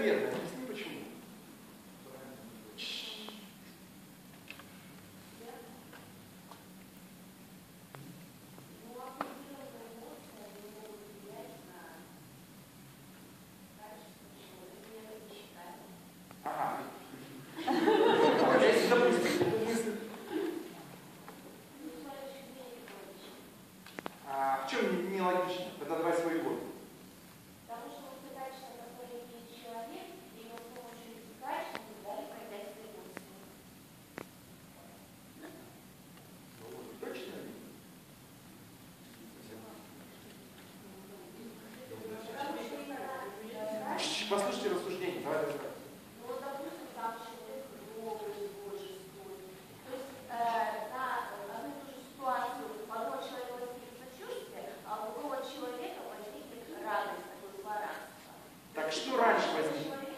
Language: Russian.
верно. Объясни почему. Ага. А если допустим эту мысль. А в чем нелогично? Тогда давай свой год. Потому что вот удачно, который имеет человек, и его с помощью удачно дали проявлять свои эмоции. Ну вот, точно? Послушайте рассуждение. Давай разбираться. Ну вот, допустим, там человек добрый, божественный. То есть на одну и ту же ситуацию у одного человека возникнет сочувствие, а у другого человека возникнет радость, такое злорадство. Так что раньше возникнет?